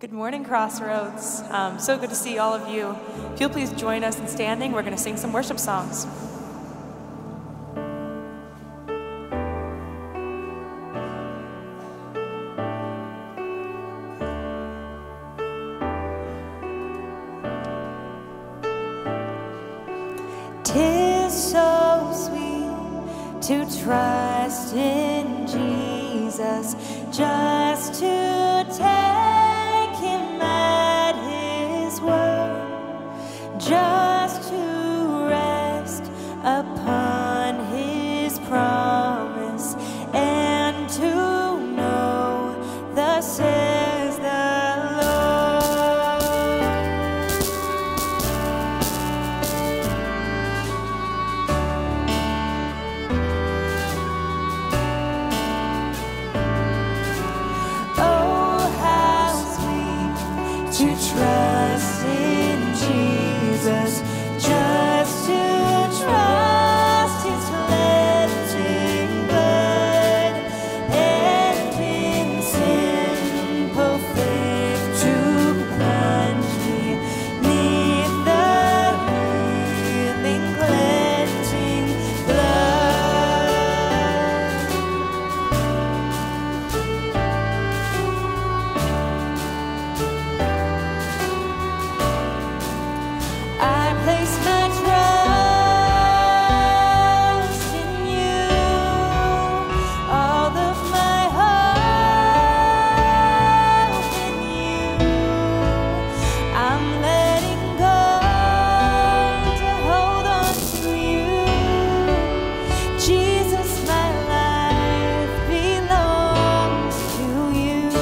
Good morning, Crossroads. So good to see all of you. If you'll please join us in standing, we're going to sing some worship songs. Tis so sweet to trust in Jesus, just to take him at his word, just to rest upon his promise, and to know thus says the Lord. Oh, how sweet to trust in Jesus, just to trust his cleansing blood, and in simple faith to plunge me 'neath the healing cleansing blood. I place my trust in you, all of my hope in you. I'm letting go to hold on to you. Jesus, my life belongs to you.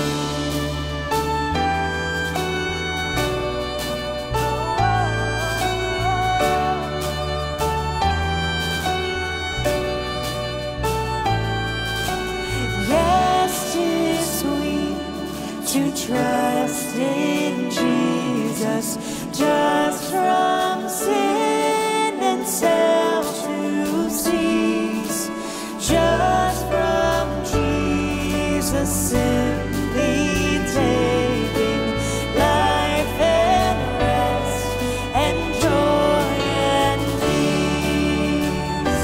Yes, 'tis sweet to trust in Jesus, just from sin and self to cease, just from Jesus simply taking life and rest and joy and peace.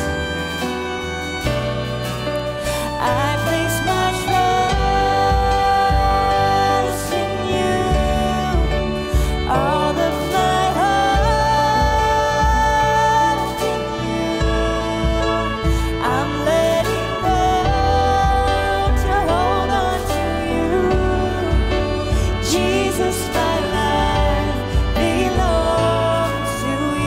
I place my trust in you, all of my hope in you. I'm letting go to hold on to you. Jesus, my life belongs to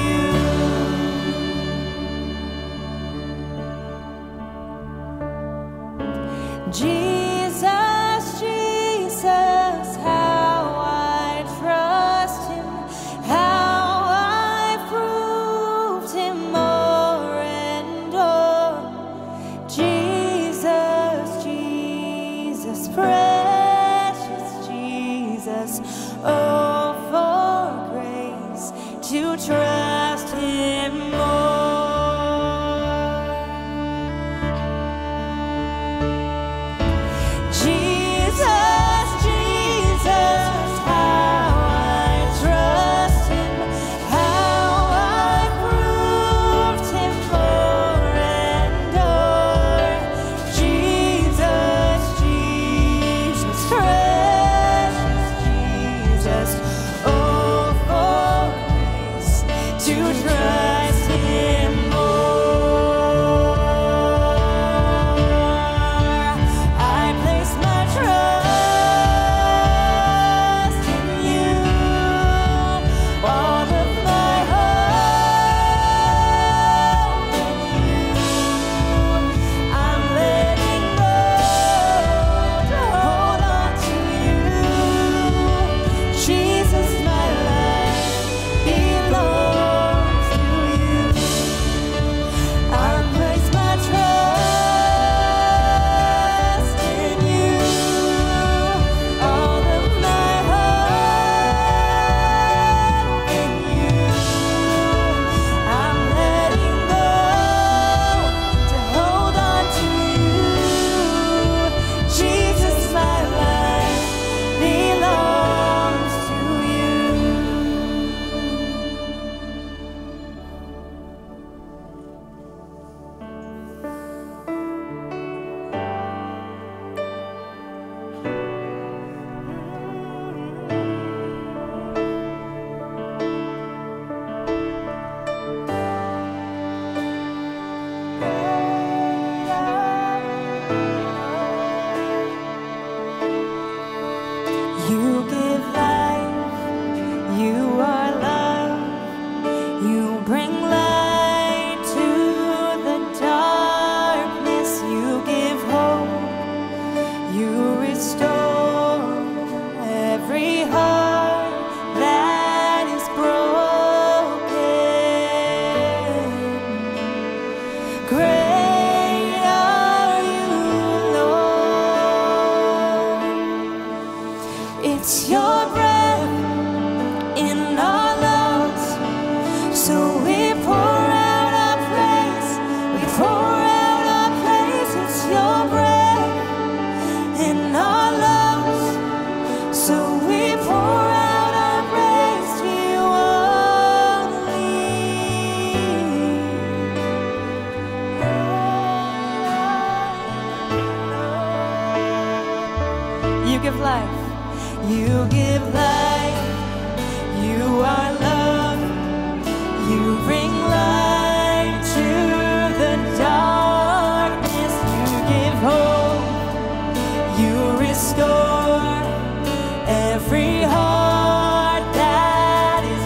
you. Jesus, Jesus, how I trust him, how I proved him more and more. Jesus, Jesus, precious Jesus, oh, for grace to trust him more. Jesus, Jesus, how I trust him, how I proved him more and more. Jesus, Jesus, precious Jesus, oh, for grace your breath in our lungs. So we pour out our praise. We pour out our praise. It's your breath in our lungs. So we pour out our praise to you only. You give life. You give life. You are love. You bring light to the darkness. You give hope. You restore every heart that is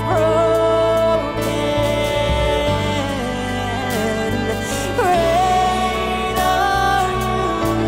broken. Great are you,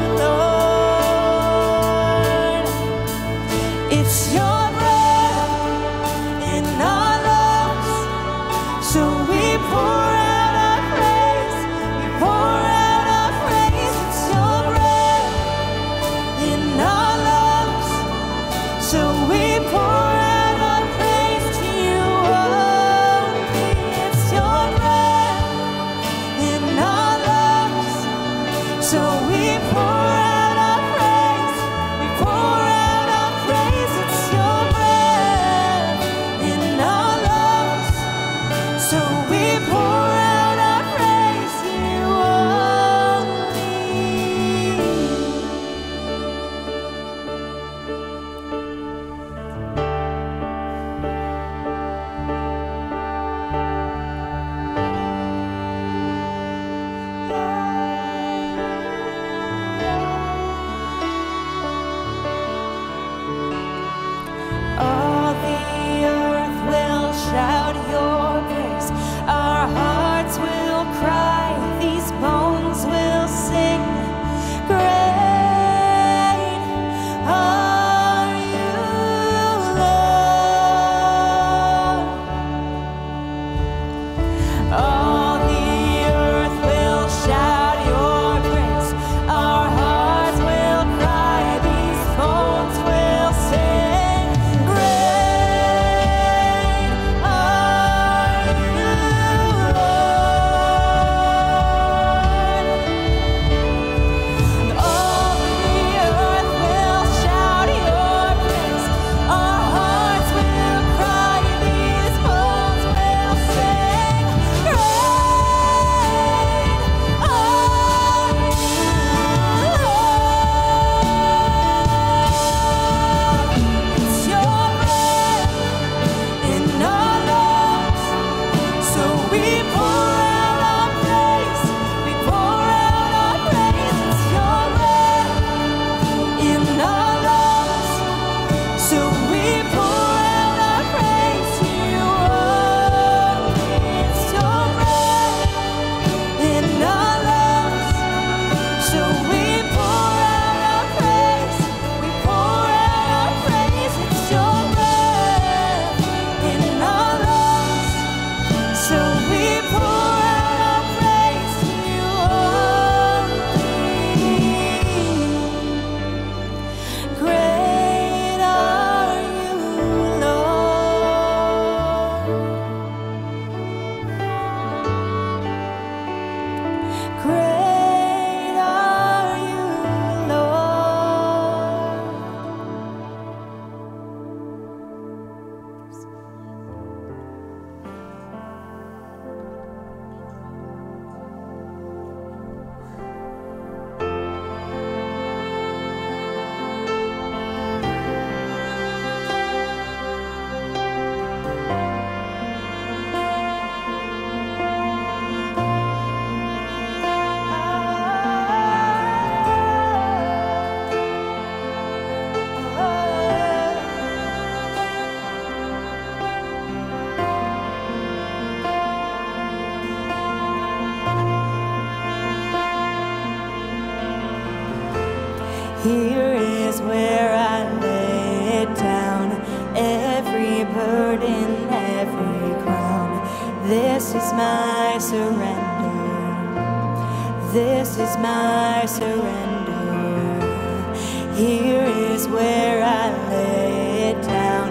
Lord. It's your breath in our lungs. So we pour out our praise. We pour out our praise. It's your breath in our lungs. So we pour out our praise to you only. It's your breath in our lungs. So we pour out our praise. We pour out our praise. It's your breath in our lungs. So we pour out our praise to you only. All the earth will shout your praise. Our hearts will cry. These bones will sing. Great are you, Lord. All the earth will shout your praise. Our hearts will cry. These bones will sing. Great are you, Lord. All the earth will shout your praise. Our hearts will cry. These bones will sing. Great are you, Lord. It's your breath in our lungs. So we pour out our praise. We pour out our praise. It's your breath in our lungs. So we pour out our praise to you only. It's your breath in our lungs. So we pour out our praise. We pour out our praise. It's your breath in our lungs. So we pour out our praise to you only. Great are you, Lord. Great are you, Lord. Here is where I lay it down, every burden, every crown. This is my surrender. This is my surrender. Here is where I lay it down.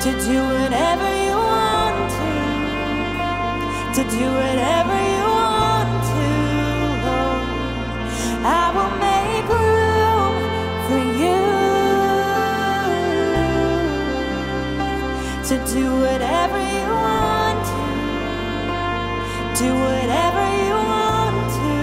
to do whatever you want to do whatever you want to, Lord. I will make room for you to do whatever you want to, do whatever you want to.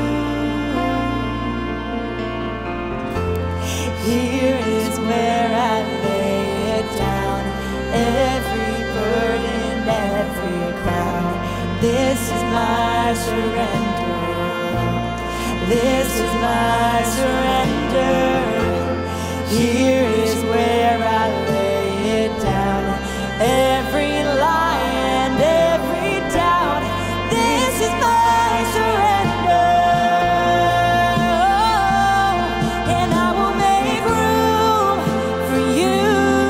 Here is where I lay it down, every burden, every crown. This is my surrender. This is my surrender. Here is where I lay it down, every lie and every doubt. This is my surrender. And I will make room for you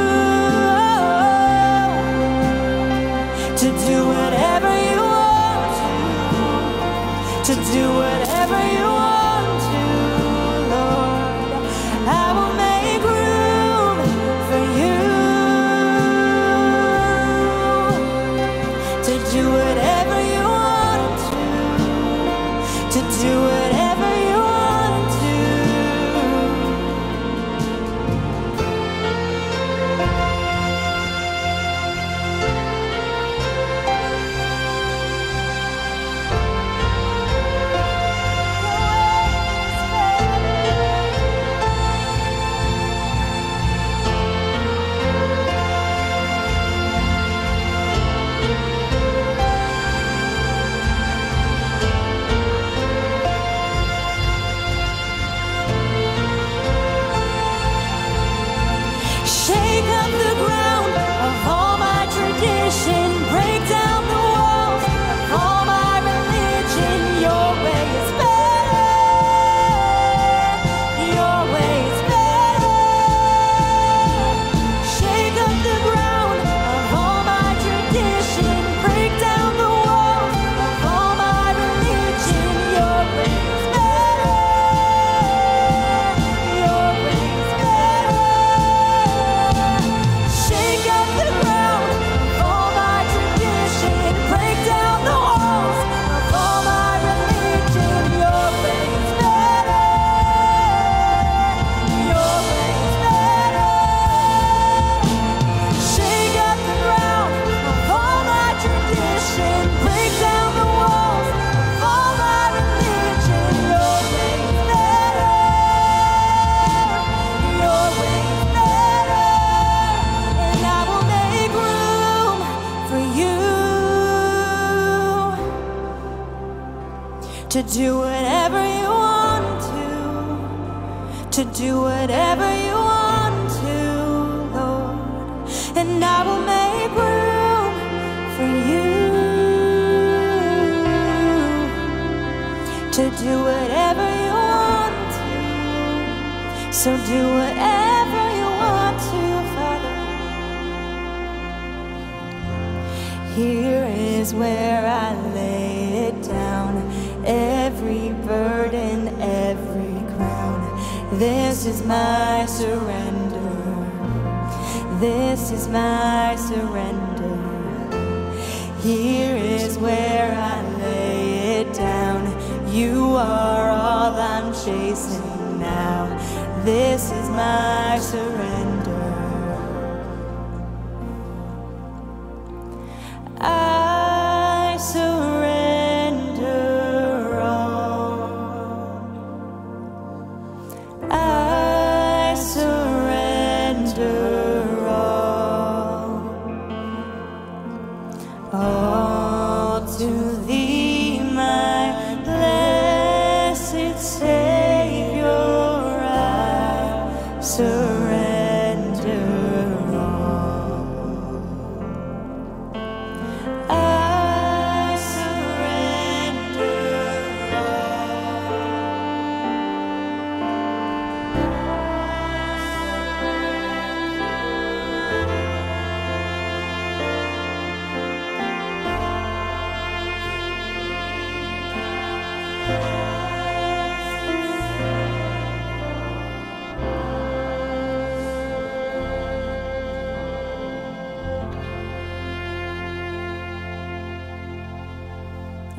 to do whatever you want to do whatever you want to, Lord. I will make room for you to do whatever you want to do whatever you want to. Shake up the ground of all my tradition, break down the walls of all my religion. Your way is better, your way is better. Shake up the ground of all my tradition, break down the walls of all my religion. Your way is better, your way is better. Shake up the ground of all my tradition, break down the walls of all my religion. Your way is better, your way is better. Shake up the ground of all my tradition, break down the walls of all my religion. Your way is better, your way is better. And I will make room for you to do whatever you want to do whatever you want to, Lord. And I will make room for you to do whatever you want to. So do whatever you want to, Father. Here is where I lay it down, every burden, every crown. This is my surrender. This is my surrender. Here is where I lay it down. You are all I'm chasing now. This is my surrender. I surrender all. I surrender all to Thee, my blessed Savior. I surrender.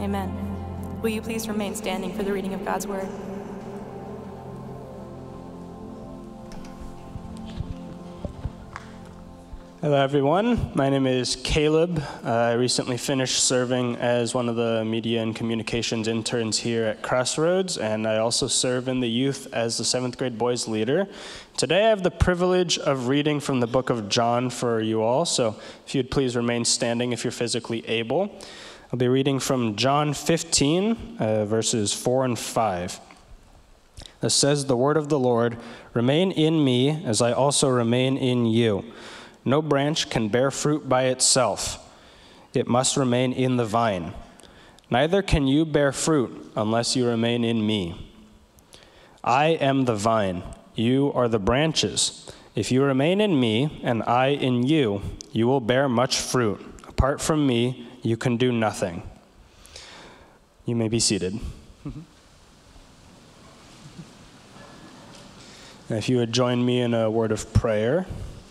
Amen. Will you please remain standing for the reading of God's word? Hello, everyone. My name is Caleb. I recently finished serving as one of the media and communications interns here at Crossroads, and I also serve in the youth as the 7th grade boys leader. Today, I have the privilege of reading from the book of John for you all, so if you'd please remain standing if you're physically able. I'll be reading from John 15, verses 4 and 5. It says, "The word of the Lord, remain in me as I also remain in you. No branch can bear fruit by itself. It must remain in the vine. Neither can you bear fruit unless you remain in me. I am the vine, you are the branches. If you remain in me and I in you, you will bear much fruit. Apart from me, you can do nothing." You may be seated. If you would join me in a word of prayer.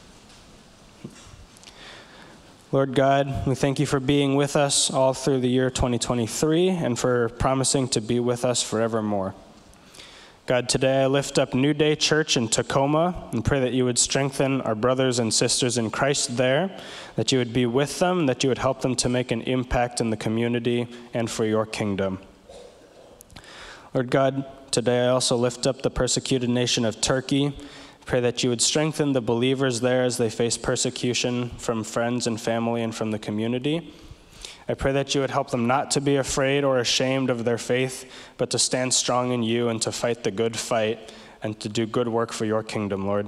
Lord God, we thank you for being with us all through the year 2023 and for promising to be with us forevermore. God, today I lift up New Day Church in Tacoma and pray that you would strengthen our brothers and sisters in Christ there, that you would be with them, that you would help them to make an impact in the community and for your kingdom. Lord God, today I also lift up the persecuted nation of Turkey. Pray that you would strengthen the believers there as they face persecution from friends and family and from the community. I pray that you would help them not to be afraid or ashamed of their faith, but to stand strong in you and to fight the good fight and to do good work for your kingdom, Lord.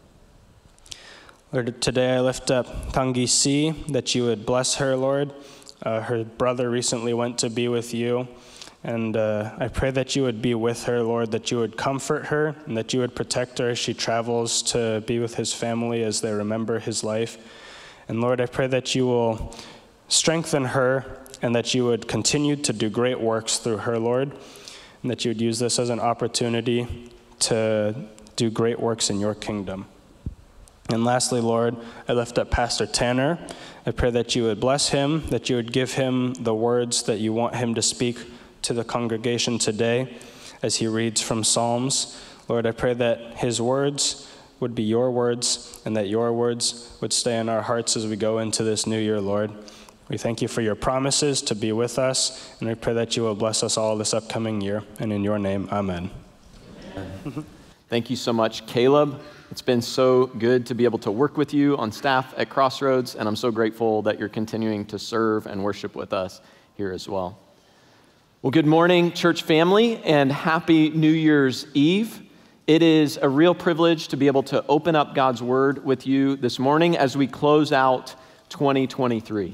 Lord, today I lift up Tangi Si, that you would bless her, Lord. Her brother recently went to be with you. And I pray that you would be with her, Lord, that you would comfort her and that you would protect her as she travels to be with his family as they remember his life. And Lord, I pray that you will strengthen her and that you would continue to do great works through her, Lord, and that you would use this as an opportunity to do great works in your kingdom. And lastly, Lord, I lift up Pastor Tanner. I pray that you would bless him, that you would give him the words that you want him to speak to the congregation today as he reads from Psalms. Lord, I pray that his words would be your words and that your words would stay in our hearts as we go into this new year, Lord. We thank you for your promises to be with us, and I pray that you will bless us all this upcoming year. And in your name, amen. Thank you so much, Caleb. It's been so good to be able to work with you on staff at Crossroads, and I'm so grateful that you're continuing to serve and worship with us here as well. Well, good morning, church family, and happy New Year's Eve. It is a real privilege to be able to open up God's Word with you this morning as we close out 2023.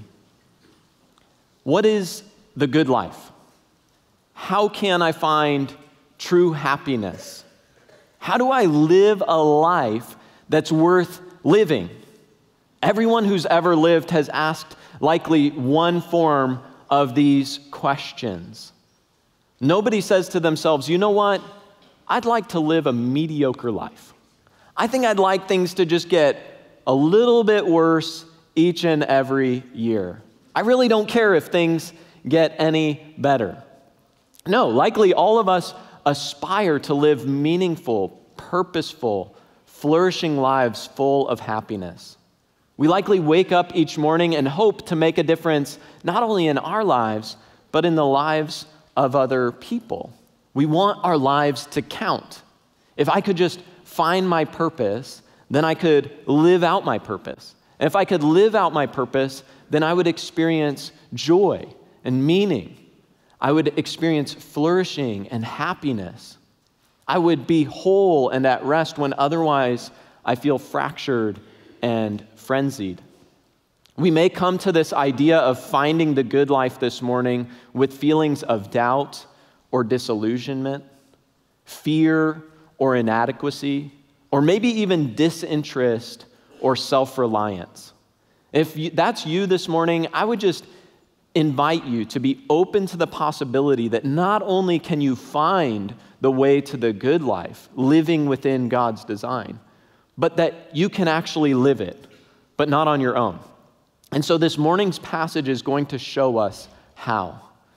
What is the good life? How can I find true happiness? How do I live a life that's worth living? Everyone who's ever lived has asked likely one form of these questions. Nobody says to themselves, you know what? I'd like to live a mediocre life. I think I'd like things to just get a little bit worse each and every year. I really don't care if things get any better. No, likely all of us aspire to live meaningful, purposeful, flourishing lives full of happiness. We likely wake up each morning and hope to make a difference not only in our lives, but in the lives of other people. We want our lives to count. If I could just find my purpose, then I could live out my purpose. And if I could live out my purpose, then I would experience joy and meaning. I would experience flourishing and happiness. I would be whole and at rest when otherwise I feel fractured and frenzied. We may come to this idea of finding the good life this morning with feelings of doubt or disillusionment, fear or inadequacy, or maybe even disinterest or self-reliance. If that's you this morning, I would just invite you to be open to the possibility that not only can you find the way to the good life, living within God's design, but that you can actually live it, but not on your own. And so this morning's passage is going to show us how.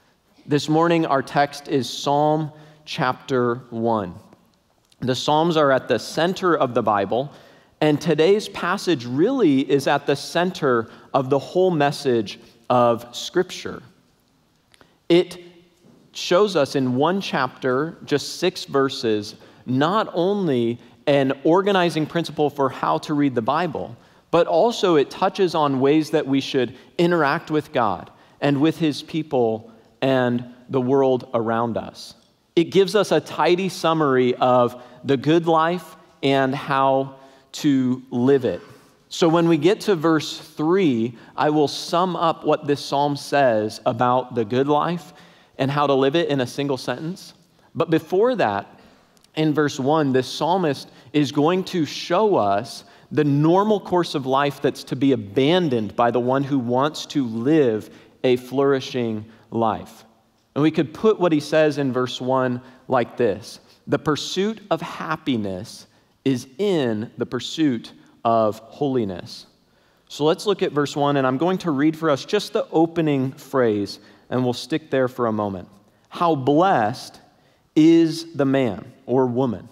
This morning, our text is Psalm chapter 1. The Psalms are at the center of the Bible, and today's passage really is at the center of the whole message of Scripture. It shows us in one chapter, just 6 verses, not only an organizing principle for how to read the Bible, but also it touches on ways that we should interact with God and with His people and the world around us. It gives us a tidy summary of the good life and how to live it. So when we get to verse 3, I will sum up what this psalm says about the good life and how to live it in a single sentence. But before that, in verse 1, this psalmist is going to show us the normal course of life that's to be abandoned by the one who wants to live a flourishing life. And we could put what he says in verse 1 like this: the pursuit of happiness is in the pursuit of holiness. So let's look at verse 1, and I'm going to read for us just the opening phrase, and we'll stick there for a moment. How blessed is the man or woman.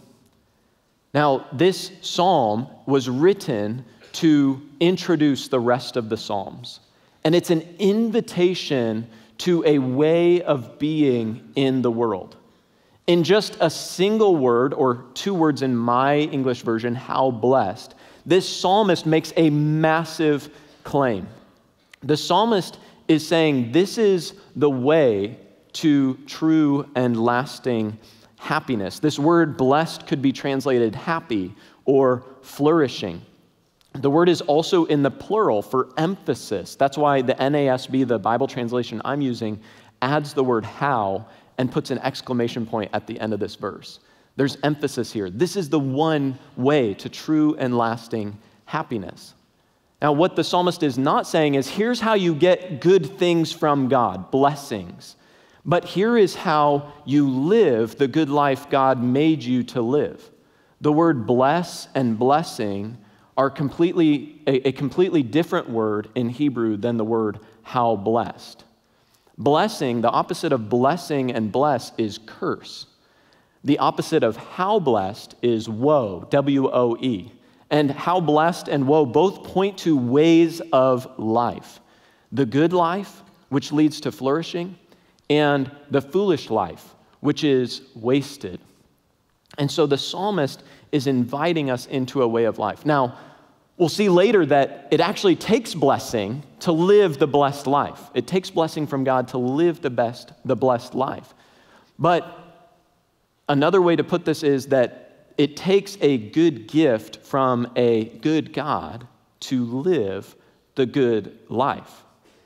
Now, this psalm was written to introduce the rest of the psalms. And it's an invitation to a way of being in the world. In just a single word, or 2 words in my English version, how blessed, this psalmist makes a massive claim. The psalmist is saying this is the way to true and lasting happiness. This word blessed could be translated happy or flourishing. The word is also in the plural for emphasis. That's why the NASB, the Bible translation I'm using, adds the word how and puts an exclamation point at the end of this verse. There's emphasis here. This is the one way to true and lasting happiness. Now, what the psalmist is not saying is, here's how you get good things from God, blessings. But here is how you live the good life God made you to live. The word bless and blessing are a completely different word in Hebrew than the word how blessed. Blessing, the opposite of blessing and bless, is curse. The opposite of how blessed is woe, W-O-E. And how blessed and woe both point to ways of life. The good life, which leads to flourishing, and the foolish life, which is wasted. And so the psalmist is inviting us into a way of life. Now, we'll see later that it actually takes blessing to live the blessed life. It takes blessing from God to live the blessed life. But another way to put this is that it takes a good gift from a good God to live the good life.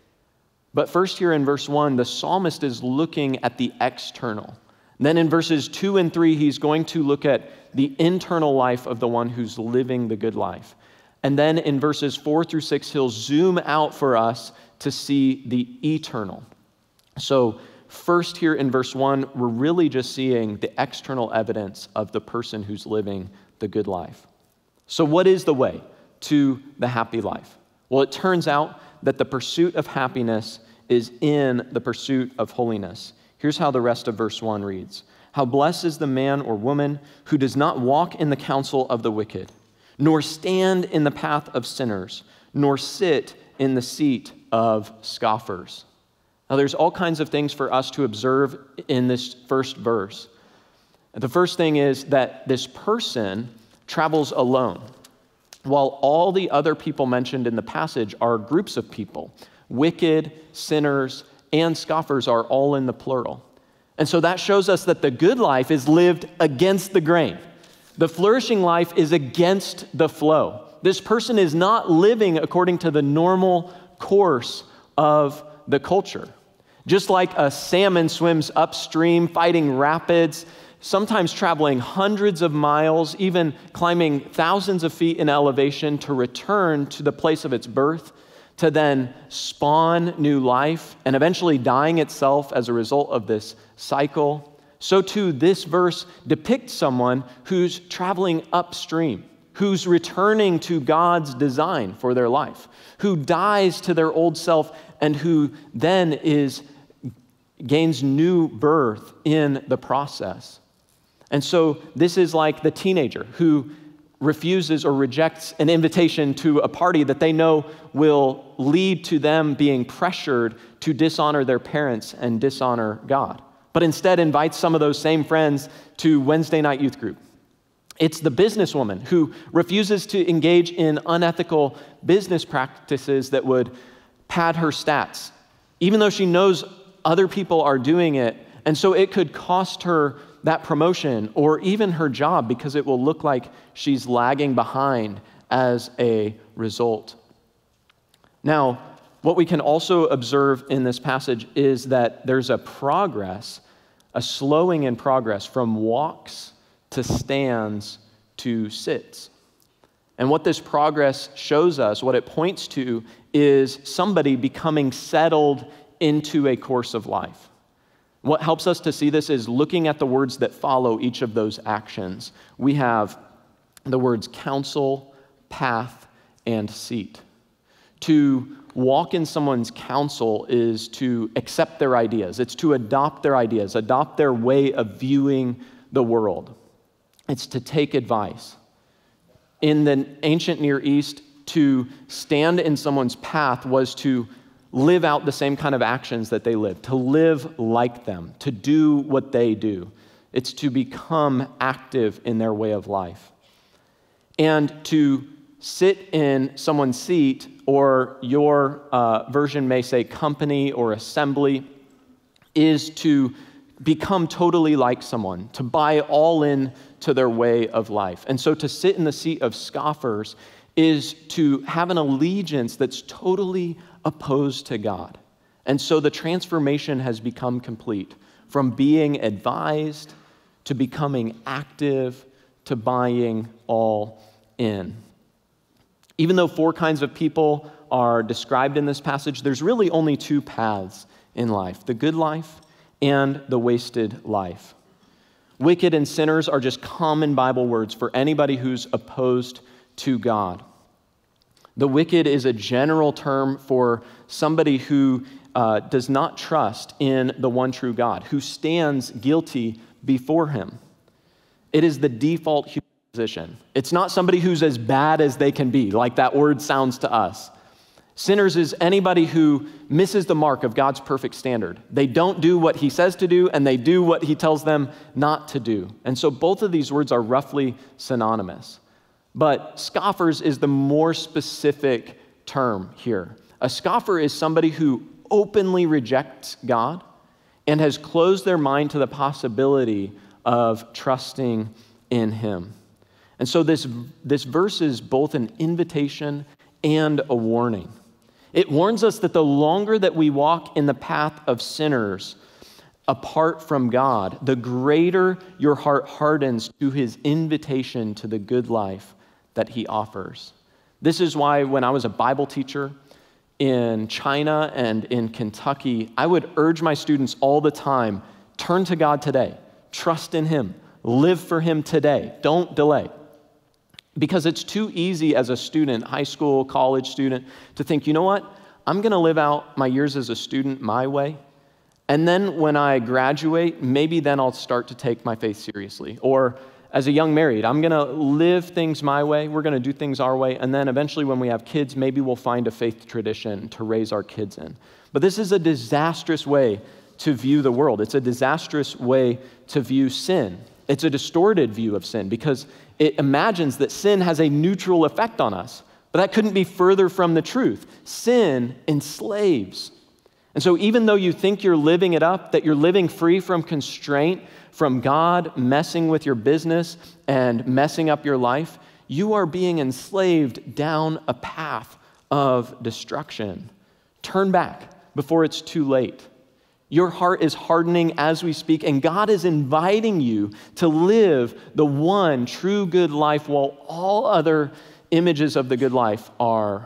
But first here in verse 1, the psalmist is looking at the external. Then in verses 2 and 3, he's going to look at the internal life of the one who's living the good life. And then in verses 4 through 6, he'll zoom out for us to see the eternal. So first here in verse 1, we're really just seeing the external evidence of the person who's living the good life. So what is the way to the happy life? Well, it turns out that the pursuit of happiness is in the pursuit of holiness. Here's how the rest of verse 1 reads. How blessed is the man or woman who does not walk in the counsel of the wicked, nor stand in the path of sinners, nor sit in the seat of scoffers. Now, there's all kinds of things for us to observe in this first verse. The first thing is that this person travels alone, while all the other people mentioned in the passage are groups of people. Wicked, sinners, and scoffers are all in the plural. And so that shows us that the good life is lived against the grain. The flourishing life is against the flow. This person is not living according to the normal course of the culture. Just like a salmon swims upstream, fighting rapids, sometimes traveling hundreds of miles, even climbing thousands of feet in elevation to return to the place of its birth, to then spawn new life, and eventually dying itself as a result of this cycle. So too, this verse depicts someone who's traveling upstream, who's returning to God's design for their life, who dies to their old self, and who then is gains new birth in the process. And so this is like the teenager who refuses or rejects an invitation to a party that they know will lead to them being pressured to dishonor their parents and dishonor God, but instead invites some of those same friends to Wednesday night youth group. It's the businesswoman who refuses to engage in unethical business practices that would pad her stats, even though she knows other people are doing it, and so it could cost her that promotion or even her job because it will look like she's lagging behind as a result. Now, what we can also observe in this passage is that there's a slowing in progress from walks to stands to sits. And what this progress shows us, what it points to, is somebody becoming settled into a course of life. What helps us to see this is looking at the words that follow each of those actions. We have the words counsel, path, and seat. To walk in someone's counsel is to accept their ideas. It's to adopt their ideas, adopt their way of viewing the world. It's to take advice. In the ancient Near East, to stand in someone's path was to live out the same kind of actions that they live, to live like them, to do what they do. It's to become active in their way of life. And to sit in someone's seat, or your version may say company or assembly, is to become totally like someone, to buy all in to their way of life. And so to sit in the seat of scoffers is to have an allegiance that's totally opposed to God. And so the transformation has become complete, from being advised to becoming active to buying all in. Even though 4 kinds of people are described in this passage, there's really only 2 paths in life: the good life and the wasted life. Wicked and sinners are just common Bible words for anybody who's opposed to God. The wicked is a general term for somebody who does not trust in the one true God, who stands guilty before him. It is the default human position. It's not somebody who's as bad as they can be, like that word sounds to us. Sinners is anybody who misses the mark of God's perfect standard. They don't do what he says to do, and they do what he tells them not to do. And so both of these words are roughly synonymous. But scoffers is the more specific term here. A scoffer is somebody who openly rejects God and has closed their mind to the possibility of trusting in him. And so this verse is both an invitation and a warning. It warns us that the longer that we walk in the path of sinners apart from God, the greater your heart hardens to his invitation to the good life that he offers. This is why when I was a Bible teacher in China and in Kentucky, I would urge my students all the time, turn to God today, trust in him, live for him today, don't delay. Because it's too easy as a student, high school, college student, to think, you know what, I'm going to live out my years as a student my way, and then when I graduate, maybe then I'll start to take my faith seriously. Or as a young married, I'm going to live things my way, we're going to do things our way, and then eventually when we have kids, maybe we'll find a faith tradition to raise our kids in. But this is a disastrous way to view the world. It's a disastrous way to view sin. It's a distorted view of sin because it imagines that sin has a neutral effect on us. But that couldn't be further from the truth. Sin enslaves. And so even though you think you're living it up, that you're living free from constraint, from God messing with your business and messing up your life, you are being enslaved down a path of destruction. Turn back before it's too late. Your heart is hardening as we speak, and God is inviting you to live the one true good life while all other images of the good life are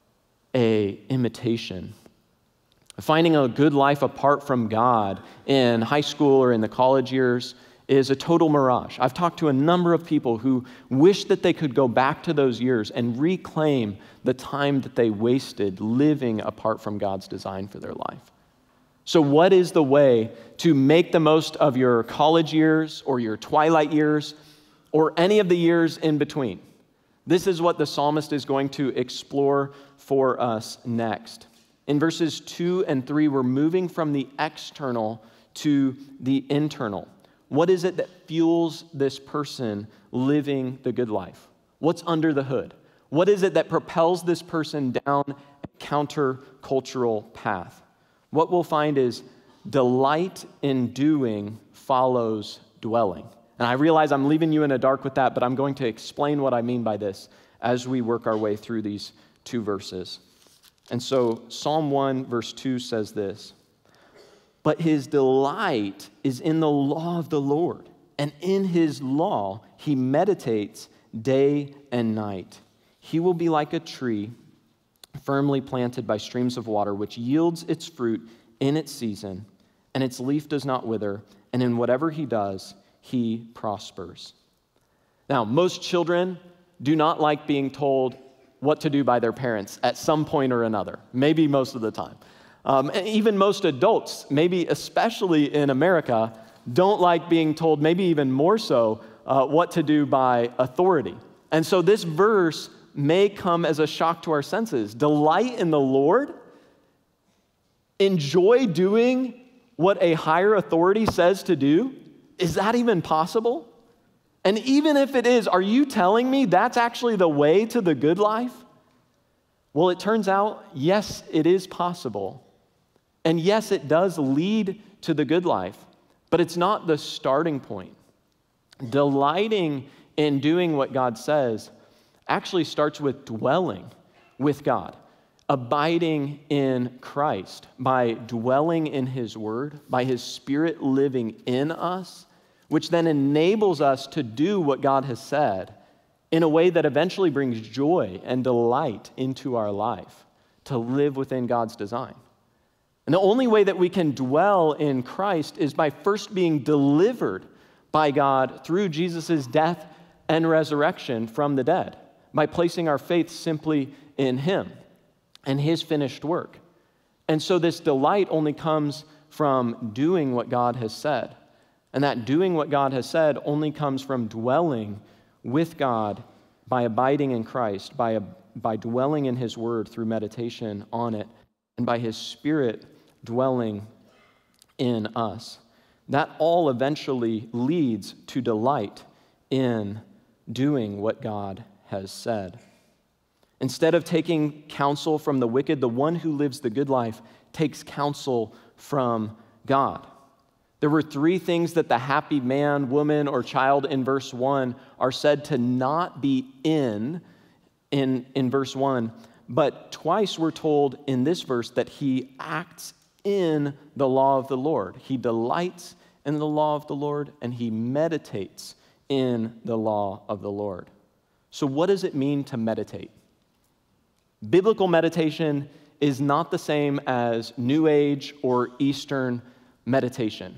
an imitation. Finding a good life apart from God in high school or in the college years is a total mirage. I've talked to a number of people who wish that they could go back to those years and reclaim the time that they wasted living apart from God's design for their life. So what is the way to make the most of your college years or your twilight years or any of the years in between? This is what the psalmist is going to explore for us next. In verses 2 and 3, we're moving from the external to the internal. What is it that fuels this person living the good life? What's under the hood? What is it that propels this person down a counter-cultural path? What we'll find is delight in doing follows dwelling. And I realize I'm leaving you in the dark with that, but I'm going to explain what I mean by this as we work our way through these two verses. And so Psalm 1 verse 2 says this, "But his delight is in the law of the Lord, and in his law he meditates day and night. He will be like a tree firmly planted by streams of water, which yields its fruit in its season, and its leaf does not wither, and in whatever he does, he prospers." Now, most children do not like being told what to do by their parents at some point or another, maybe most of the time. And even most adults, maybe especially in America, don't like being told, maybe even more so, what to do by authority. And so this verse may come as a shock to our senses. Delight in the Lord? Enjoy doing what a higher authority says to do? Is that even possible? And even if it is, are you telling me that's actually the way to the good life? Well, it turns out, yes, it is possible. And yes, it does lead to the good life, but it's not the starting point. Delighting in doing what God says actually starts with dwelling with God, abiding in Christ, by dwelling in his word, by his Spirit living in us, which then enables us to do what God has said in a way that eventually brings joy and delight into our life, to live within God's design. And the only way that we can dwell in Christ is by first being delivered by God through Jesus' death and resurrection from the dead, by placing our faith simply in him and his finished work. And so this delight only comes from doing what God has said. And that doing what God has said only comes from dwelling with God by abiding in Christ, by dwelling in his word through meditation on it, and by his Spirit dwelling in us. That all eventually leads to delight in doing what God has said. Instead of taking counsel from the wicked, the one who lives the good life takes counsel from God. There were three things that the happy man, woman, or child in verse 1 are said to not be in verse 1, but twice we're told in this verse that he acts in the law of the Lord. He delights in the law of the Lord, and he meditates in the law of the Lord. So what does it mean to meditate? Biblical meditation is not the same as New Age or Eastern meditation.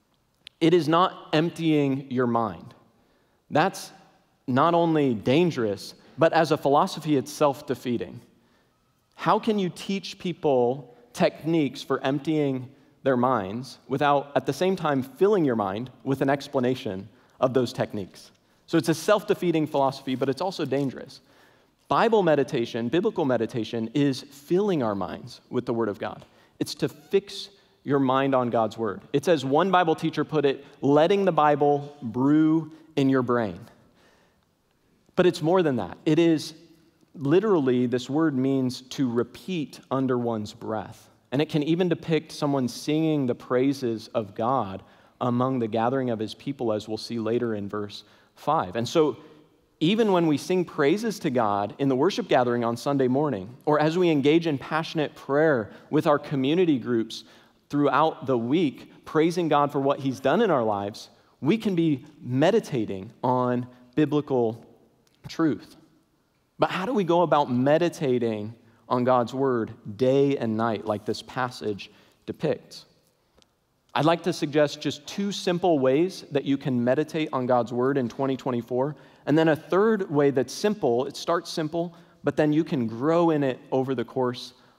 It is not emptying your mind. That's not only dangerous, but as a philosophy, it's self-defeating. How can you teach people techniques for emptying their minds without at the same time filling your mind with an explanation of those techniques? So it's a self-defeating philosophy, but it's also dangerous. Bible meditation, biblical meditation, is filling our minds with the Word of God. It's to fix your mind on God's Word. It's, as one Bible teacher put it, letting the Bible brew in your brain. But it's more than that. It is literally, this word means to repeat under one's breath. And it can even depict someone singing the praises of God among the gathering of his people, as we'll see later in verse 5. And so even when we sing praises to God in the worship gathering on Sunday morning, or as we engage in passionate prayer with our community groups throughout the week, praising God for what he's done in our lives, we can be meditating on biblical truth. But how do we go about meditating on God's word day and night like this passage depicts? I'd like to suggest just two simple ways that you can meditate on God's word in 2024, and then a third way that's simple. It starts simple, but then you can grow in it over the course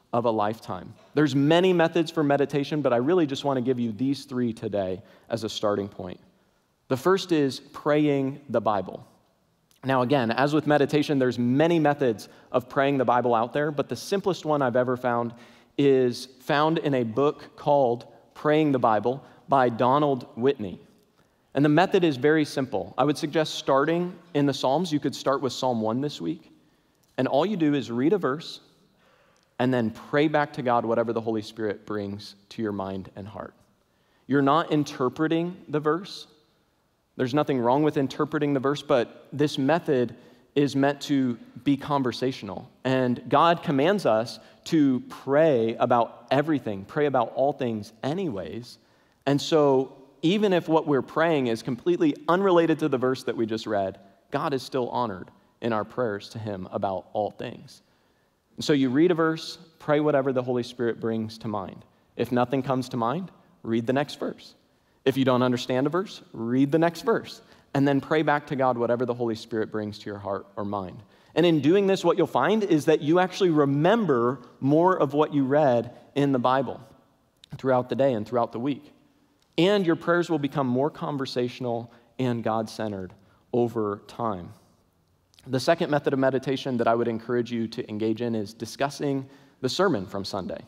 of a lifetime. There's many methods for meditation, but I really just want to give you these 3 today as a starting point. The first is praying the Bible. Now again, as with meditation, there's many methods of praying the Bible out there, but the simplest one I've ever found is found in a book called Praying the Bible by Donald Whitney. And the method is very simple. I would suggest starting in the Psalms. You could start with Psalm 1 this week. And all you do is read a verse and then pray back to God whatever the Holy Spirit brings to your mind and heart. You're not interpreting the verse. There's nothing wrong with interpreting the verse, but this method is meant to be conversational. And God commands us to pray about everything, pray about all things anyways. And so even if what we're praying is completely unrelated to the verse that we just read, God is still honored in our prayers to him about all things. And so you read a verse, pray whatever the Holy Spirit brings to mind. If nothing comes to mind, read the next verse. If you don't understand a verse, read the next verse, and then pray back to God whatever the Holy Spirit brings to your heart or mind. And in doing this, what you'll find is that you actually remember more of what you read in the Bible throughout the day and throughout the week. And your prayers will become more conversational and God-centered over time. The second method of meditation that I would encourage you to engage in is discussing the sermon from Sunday.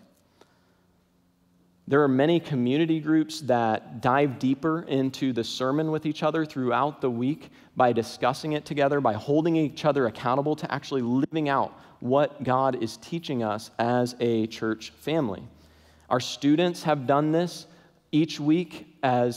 There are many community groups that dive deeper into the sermon with each other throughout the week by discussing it together, by holding each other accountable to actually living out what God is teaching us as a church family. Our students have done this each week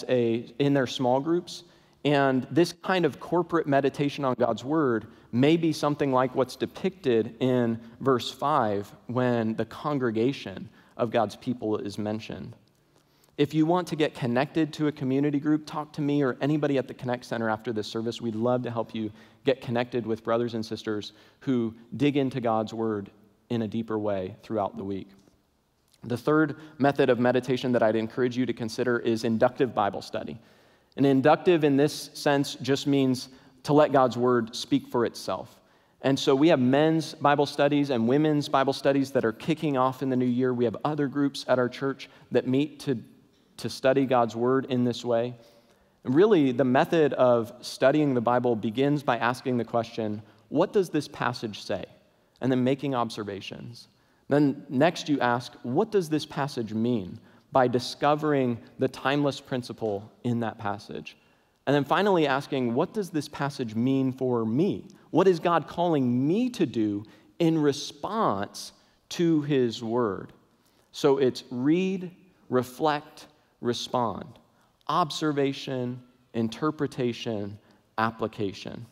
in their small groups, and this kind of corporate meditation on God's Word may be something like what's depicted in verse 5 when the congregation of God's people is mentioned. If you want to get connected to a community group, talk to me or anybody at the Connect Center after this service. We'd love to help you get connected with brothers and sisters who dig into God's Word in a deeper way throughout the week. The third method of meditation that I'd encourage you to consider is inductive Bible study. And inductive in this sense just means to let God's Word speak for itself. And so we have men's Bible studies and women's Bible studies that are kicking off in the new year. We have other groups at our church that meet to study God's Word in this way. And really, the method of studying the Bible begins by asking the question, what does this passage say? And then making observations. Then next you ask, what does this passage mean? By discovering the timeless principle in that passage. And then finally asking, what does this passage mean for me? What is God calling me to do in response to his word? So it's read, reflect, respond. Observation, interpretation, application.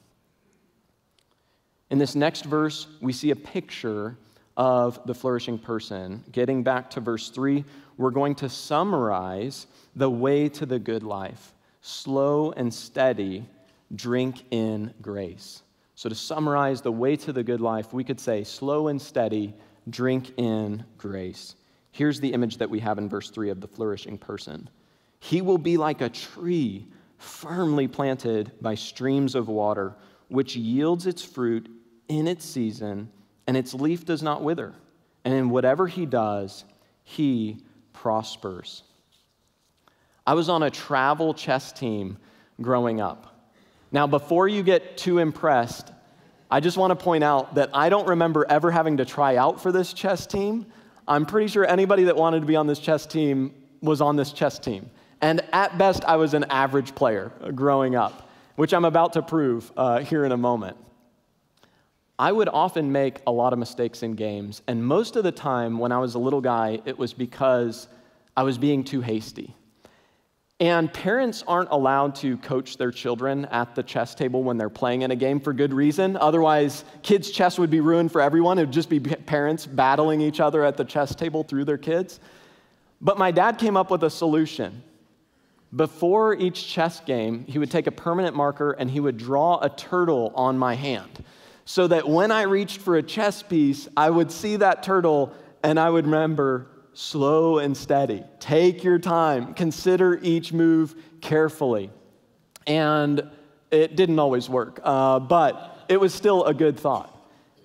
In this next verse, we see a picture of the flourishing person. Getting back to verse 3, we're going to summarize the way to the good life. Slow and steady, drink in grace. So to summarize the way to the good life, we could say slow and steady, drink in grace. Here's the image that we have in verse 3 of the flourishing person. He will be like a tree firmly planted by streams of water, which yields its fruit in its season, and its leaf does not wither. And in whatever he does, he prospers. I was on a travel chess team growing up. Now, before you get too impressed, I just want to point out that I don't remember ever having to try out for this chess team. I'm pretty sure anybody that wanted to be on this chess team was on this chess team. And at best, I was an average player growing up, which I'm about to prove here in a moment. I would often make a lot of mistakes in games, and most of the time when I was a little guy, it was because I was being too hasty. And parents aren't allowed to coach their children at the chess table when they're playing in a game for good reason. Otherwise, kids' chess would be ruined for everyone. It would just be parents battling each other at the chess table through their kids. But my dad came up with a solution. Before each chess game, he would take a permanent marker and he would draw a turtle on my hand, so that when I reached for a chess piece, I would see that turtle and I would remember, slow and steady. Take your time. Consider each move carefully. And it didn't always work, but it was still a good thought.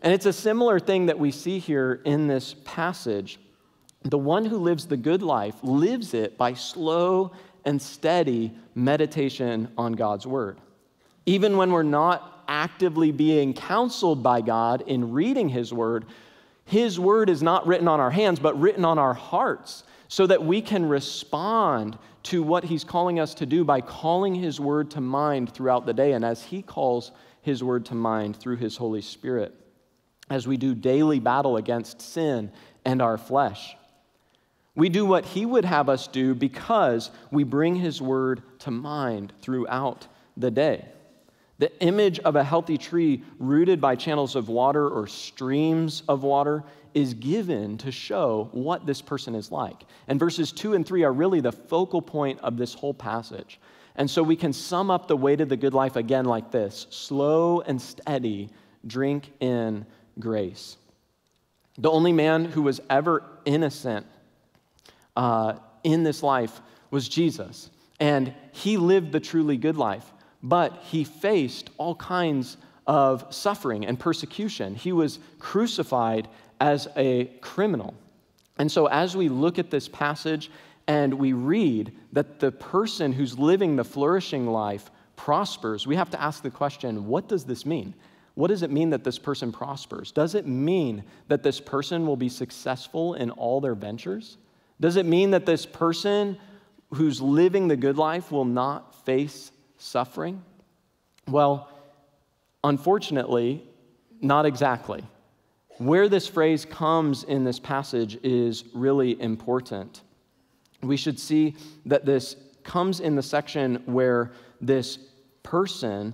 And it's a similar thing that we see here in this passage. The one who lives the good life lives it by slow and steady meditation on God's word. Even when we're not actively being counseled by God in reading his word is not written on our hands, but written on our hearts, so that we can respond to what he's calling us to do by calling his word to mind throughout the day, and as he calls his word to mind through his Holy Spirit, as we do daily battle against sin and our flesh. We do what he would have us do because we bring his word to mind throughout the day. The image of a healthy tree rooted by channels of water or streams of water is given to show what this person is like. And verses 2 and 3 are really the focal point of this whole passage. And so we can sum up the way to the good life again like this: slow and steady, drink in grace. The only man who was ever innocent in this life was Jesus. And he lived the truly good life. But he faced all kinds of suffering and persecution. He was crucified as a criminal. And so as we look at this passage and we read that the person who's living the flourishing life prospers, we have to ask the question, what does this mean? What does it mean that this person prospers? Does it mean that this person will be successful in all their ventures? Does it mean that this person who's living the good life will not face suffering? Well, unfortunately, not exactly. Where this phrase comes in this passage is really important. We should see that this comes in the section where this person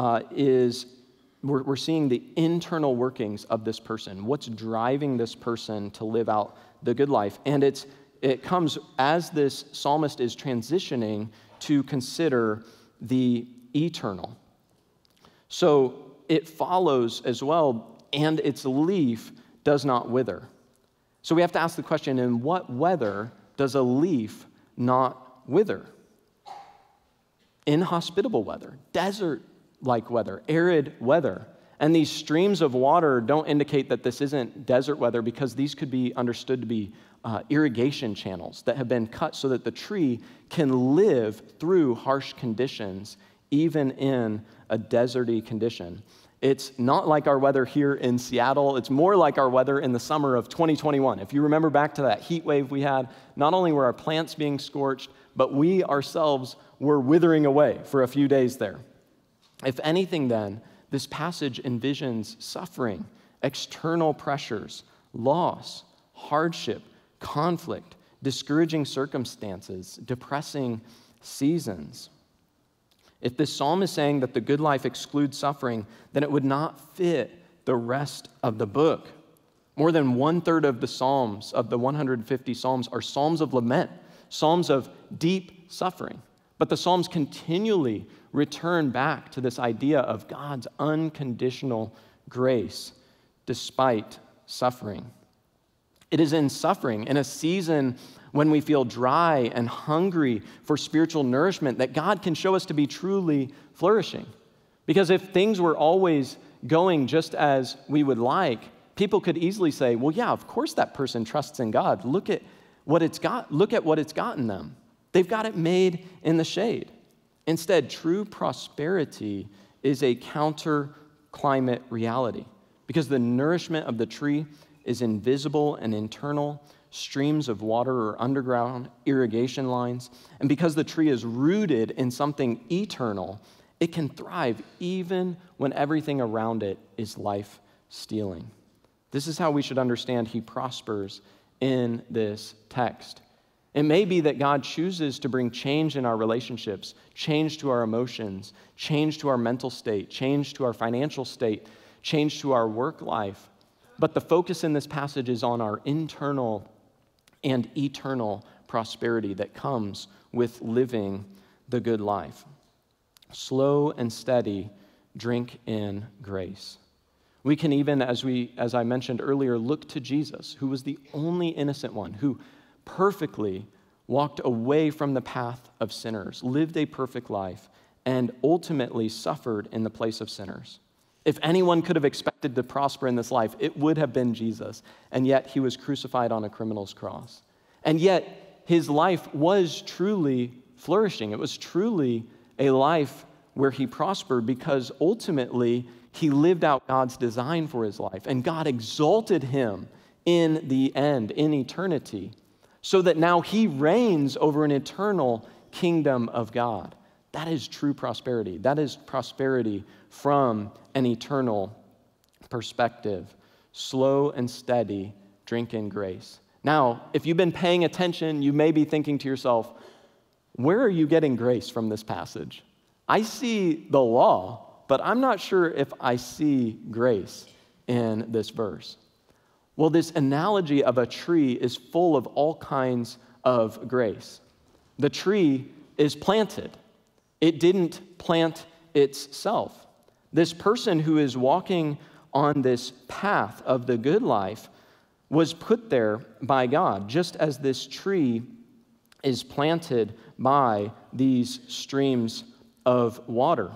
we're seeing the internal workings of this person. What's driving this person to live out the good life? And it comes as this psalmist is transitioning to consider the eternal. So it follows as well, and its leaf does not wither. So we have to ask the question, in what weather does a leaf not wither? Inhospitable weather, desert-like weather, arid weather. And these streams of water don't indicate that this isn't desert weather, because these could be understood to be irrigation channels that have been cut so that the tree can live through harsh conditions, even in a deserty condition. It's not like our weather here in Seattle. It's more like our weather in the summer of 2021. If you remember back to that heat wave we had, not only were our plants being scorched, but we ourselves were withering away for a few days there. If anything, then, this passage envisions suffering, external pressures, loss, hardship, conflict, discouraging circumstances, depressing seasons. If this psalm is saying that the good life excludes suffering, then it would not fit the rest of the book. More than 1/3 of the psalms, of the 150 psalms, are psalms of lament, psalms of deep suffering. But the psalms continually return back to this idea of God's unconditional grace despite suffering. It is in suffering, in a season when we feel dry and hungry for spiritual nourishment, that God can show us to be truly flourishing. Because if things were always going just as we would like, people could easily say, well, yeah, of course that person trusts in God. Look at what it's gotten them. They've got it made in the shade. Instead, true prosperity is a counter-climate reality, because the nourishment of the tree is invisible and internal, streams of water or underground irrigation lines. And because the tree is rooted in something eternal, it can thrive even when everything around it is life-stealing. This is how we should understand he prospers in this text. It may be that God chooses to bring change in our relationships, change to our emotions, change to our mental state, change to our financial state, change to our work life. But the focus in this passage is on our internal and eternal prosperity that comes with living the good life. Slow and steady, drink in grace. We can even, as I mentioned earlier, look to Jesus, who was the only innocent one, who perfectly walked away from the path of sinners, lived a perfect life, and ultimately suffered in the place of sinners. If anyone could have expected to prosper in this life, it would have been Jesus. And yet he was crucified on a criminal's cross. And yet his life was truly flourishing. It was truly a life where he prospered because ultimately he lived out God's design for his life. And God exalted him in the end, in eternity, so that now he reigns over an eternal kingdom of God. That is true prosperity. That is prosperity from an eternal perspective. Slow and steady, drink in grace. Now, if you've been paying attention, you may be thinking to yourself, where are you getting grace from this passage? I see the law, but I'm not sure if I see grace in this verse. Well, this analogy of a tree is full of all kinds of grace. The tree is planted. It didn't plant itself. This person who is walking on this path of the good life was put there by God, just as this tree is planted by these streams of water.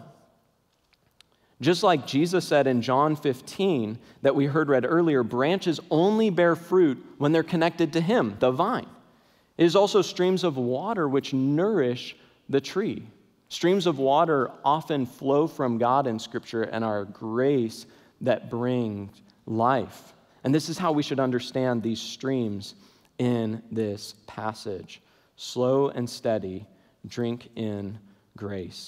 Just like Jesus said in John 15 that we heard read earlier, branches only bear fruit when they're connected to Him, the vine. It is also streams of water which nourish the tree. Streams of water often flow from God in Scripture and are grace that brings life. And this is how we should understand these streams in this passage. Slow and steady, drink in grace.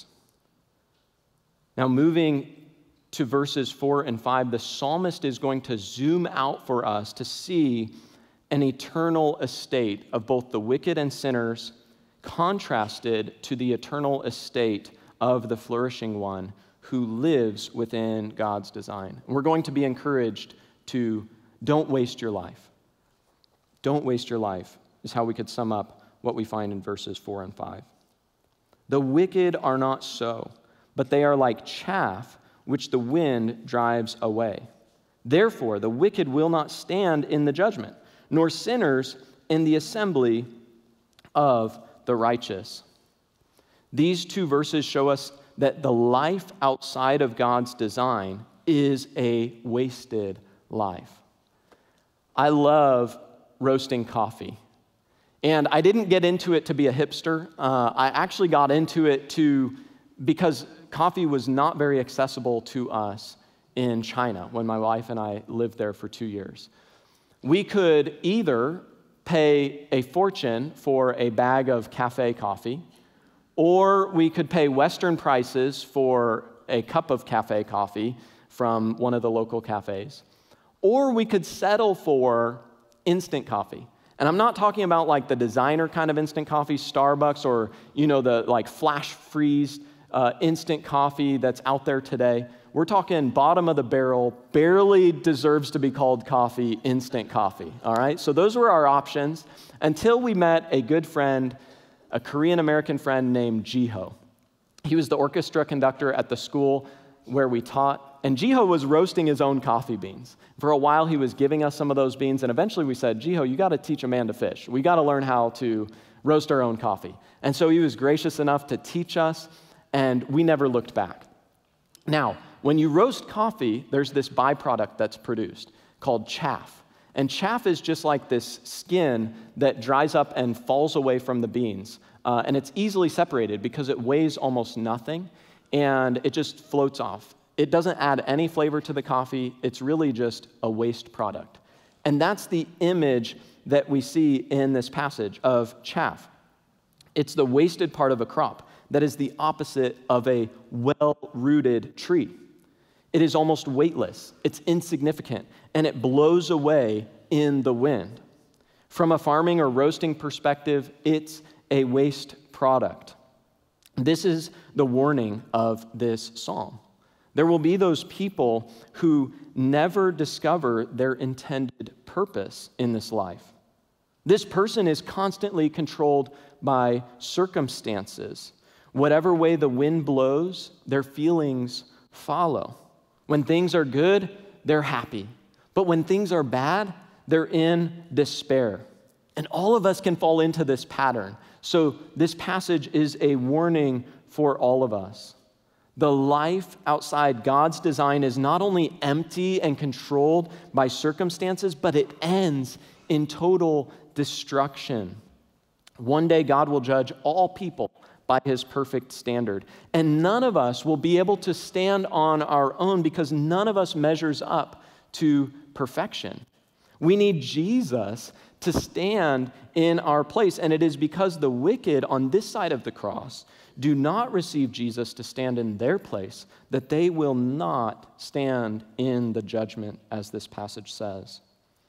Now, moving to verses 4 and 5, the psalmist is going to zoom out for us to see an eternal estate of both the wicked and sinners contrasted to the eternal estate of the flourishing one who lives within God's design. And we're going to be encouraged to don't waste your life. Don't waste your life is how we could sum up what we find in verses 4 and 5. The wicked are not so, but they are like chaff which the wind drives away. Therefore, the wicked will not stand in the judgment, nor sinners in the assembly of the righteous. These two verses show us that the life outside of God's design is a wasted life. I love roasting coffee. And I didn't get into it to be a hipster. I actually got into it because coffee was not very accessible to us in China when my wife and I lived there for 2 years. We could either pay a fortune for a bag of cafe coffee, or we could pay Western prices for a cup of cafe coffee from one of the local cafes, or we could settle for instant coffee. And I'm not talking about like the designer kind of instant coffee, Starbucks, or the like flash freeze instant coffee that's out there today. We're talking bottom of the barrel, barely deserves to be called coffee, instant coffee, all right? So those were our options until we met a good friend, a Korean-American friend named Jiho. He was the orchestra conductor at the school where we taught, and Jiho was roasting his own coffee beans. For a while, he was giving us some of those beans, and eventually we said, Jiho, you got to teach a man to fish. We got to learn how to roast our own coffee. And so he was gracious enough to teach us, and we never looked back. Now, when you roast coffee, there's this byproduct that's produced called chaff. And chaff is just like this skin that dries up and falls away from the beans. And it's easily separated because it weighs almost nothing, and it just floats off. It doesn't add any flavor to the coffee. It's really just a waste product. And that's the image that we see in this passage of chaff. It's the wasted part of a crop that is the opposite of a well-rooted tree. It is almost weightless, it's insignificant, and it blows away in the wind. From a farming or roasting perspective, it's a waste product. This is the warning of this psalm. There will be those people who never discover their intended purpose in this life. This person is constantly controlled by circumstances. Whatever way the wind blows, their feelings follow. When things are good, they're happy. But when things are bad, they're in despair. And all of us can fall into this pattern. So this passage is a warning for all of us. The life outside God's design is not only empty and controlled by circumstances, but it ends in total destruction. One day, God will judge all people by his perfect standard. And none of us will be able to stand on our own because none of us measures up to perfection. We need Jesus to stand in our place. And it is because the wicked on this side of the cross do not receive Jesus to stand in their place that they will not stand in the judgment, as this passage says.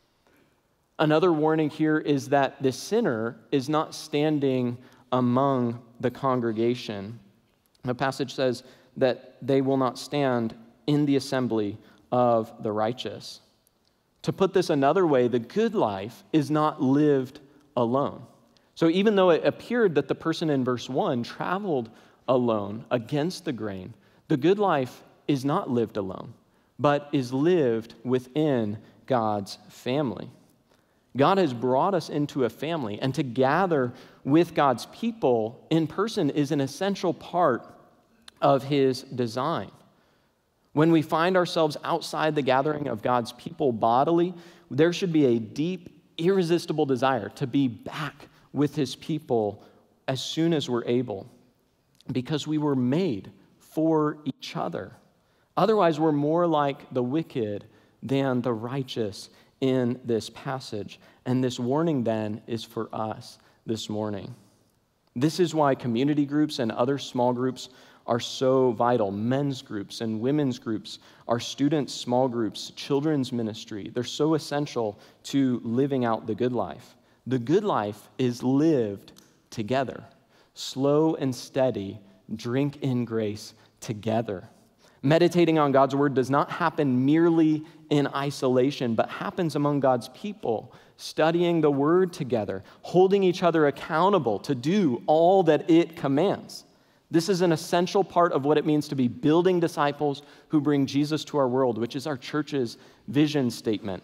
Another warning here is that the sinner is not standing among the congregation. The passage says that they will not stand in the assembly of the righteous. To put this another way, the good life is not lived alone. So even though it appeared that the person in verse 1 traveled alone against the grain, the good life is not lived alone, but is lived within God's family. God has brought us into a family, and to gather with God's people in person is an essential part of his design. When we find ourselves outside the gathering of God's people bodily, there should be a deep, irresistible desire to be back with his people as soon as we're able, because we were made for each other. Otherwise, we're more like the wicked than the righteous in this passage. And this warning then is for us this morning. This is why community groups and other small groups are so vital. Men's groups and women's groups, our students' small groups, children's ministry, they're so essential to living out the good life. The good life is lived together. Slow and steady, drink in grace together. Meditating on God's word does not happen merely in isolation, but happens among God's people, studying the word together, holding each other accountable to do all that it commands. This is an essential part of what it means to be building disciples who bring Jesus to our world, which is our church's vision statement.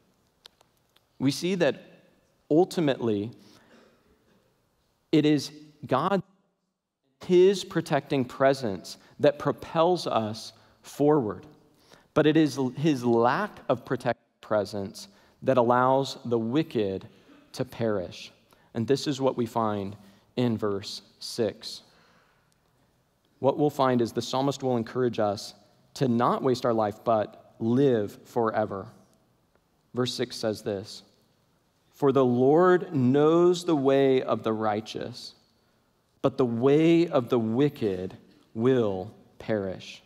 We see that ultimately it is God, his protecting presence, that propels us forward. But it is his lack of protecting presence that allows the wicked to perish. And this is what we find in verse 6. What we'll find is the psalmist will encourage us to not waste our life, but live forever. Verse 6 says this: "For the Lord knows the way of the righteous, but the way of the wicked will perish."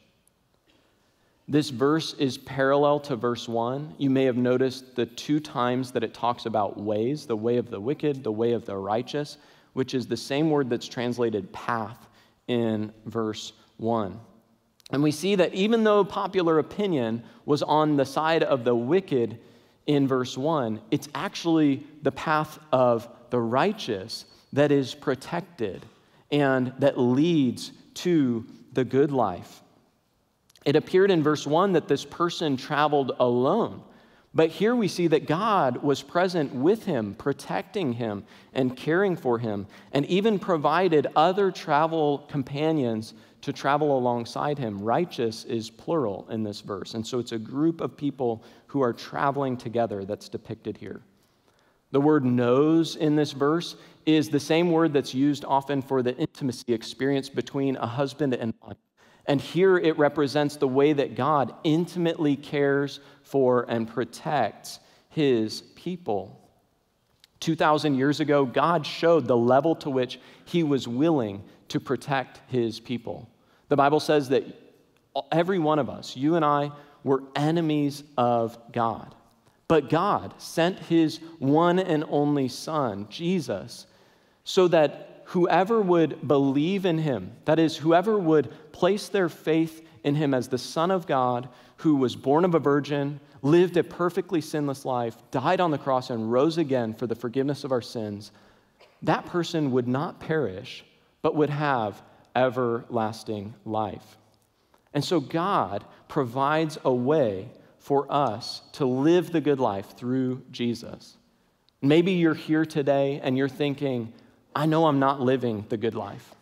This verse is parallel to verse 1. You may have noticed the two times that it talks about ways, the way of the wicked, the way of the righteous, which is the same word that's translated path in verse 1. And we see that even though popular opinion was on the side of the wicked in verse 1, it's actually the path of the righteous that is protected and that leads to the good life. It appeared in verse 1 that this person traveled alone, but here we see that God was present with him, protecting him and caring for him, and even provided other travel companions to travel alongside him. Righteous is plural in this verse, and so it's a group of people who are traveling together that's depicted here. The word knows in this verse is the same word that's used often for the intimacy experience between a husband and wife. And here it represents the way that God intimately cares for and protects his people. 2,000 years ago, God showed the level to which he was willing to protect his people. The Bible says that every one of us, you and I, were enemies of God. But God sent his one and only Son, Jesus, so that whoever would believe in him, that is, whoever would place their faith in him as the Son of God, who was born of a virgin, lived a perfectly sinless life, died on the cross, and rose again for the forgiveness of our sins, that person would not perish, but would have everlasting life. And so God provides a way for us to live the good life through Jesus. Maybe you're here today and you're thinking, I know I'm not living the good life.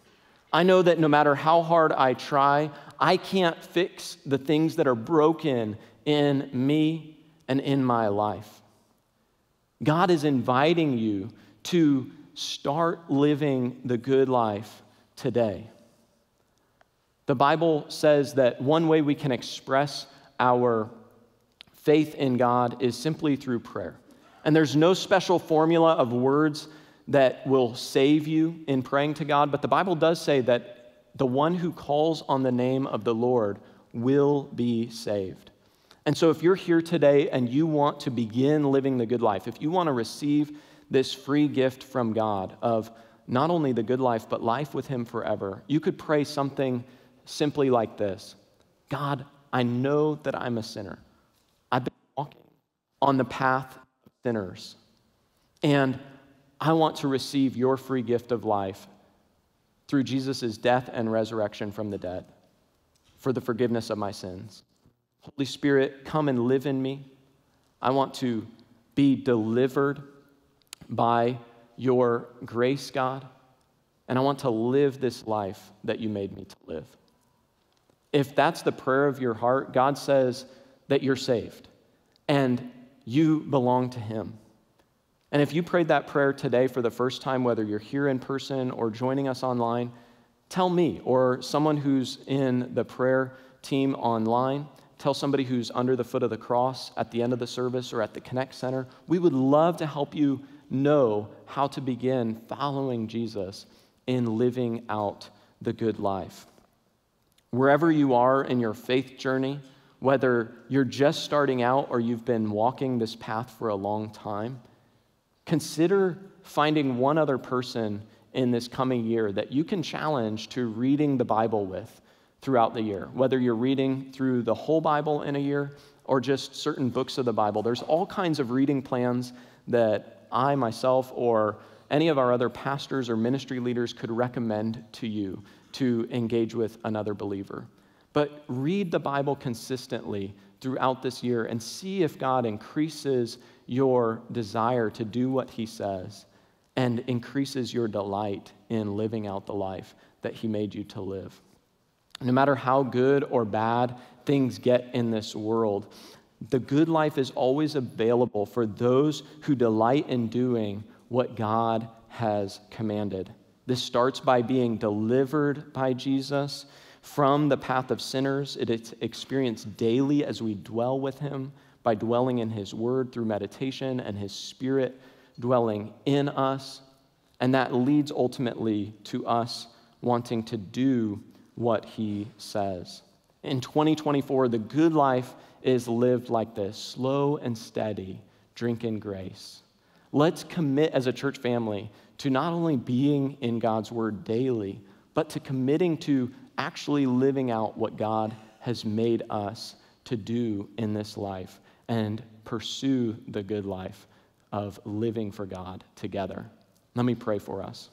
I know that no matter how hard I try, I can't fix the things that are broken in me and in my life. God is inviting you to start living the good life today. The Bible says that one way we can express our faith in God is simply through prayer. And there's no special formula of words that will save you in praying to God, but the Bible does say that the one who calls on the name of the Lord will be saved. And so if you're here today and you want to begin living the good life, if you want to receive this free gift from God of not only the good life, but life with Him forever, you could pray something simply like this: God, I know that I'm a sinner. I've been walking on the path of sinners, and I want to receive your free gift of life through Jesus' death and resurrection from the dead for the forgiveness of my sins. Holy Spirit, come and live in me. I want to be delivered by your grace, God, and I want to live this life that you made me to live. If that's the prayer of your heart, God says that you're saved and you belong to Him. And if you prayed that prayer today for the first time, whether you're here in person or joining us online, tell me or someone who's in the prayer team online. Tell somebody who's under the foot of the cross at the end of the service or at the Connect Center. We would love to help you know how to begin following Jesus in living out the good life. Wherever you are in your faith journey, whether you're just starting out or you've been walking this path for a long time, consider finding one other person in this coming year that you can challenge to reading the Bible with throughout the year. Whether you're reading through the whole Bible in a year or just certain books of the Bible, there's all kinds of reading plans that I, myself, or any of our other pastors or ministry leaders could recommend to you to engage with another believer. But read the Bible consistently throughout this year and see if God increases your desire to do what He says and increases your delight in living out the life that He made you to live. No matter how good or bad things get in this world, the good life is always available for those who delight in doing what God has commanded. This starts by being delivered by Jesus from the path of sinners. It is experienced daily as we dwell with Him by dwelling in His Word through meditation and His Spirit dwelling in us. And that leads ultimately to us wanting to do what He says. In 2024, the good life is lived like this: slow and steady, drinking grace. Let's commit as a church family to not only being in God's Word daily, but to committing to actually living out what God has made us to do in this life and pursue the good life of living for God together. Let me pray for us.